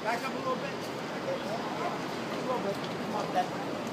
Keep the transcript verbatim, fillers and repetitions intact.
Back up a little bit. A little bit. Come on, Ben.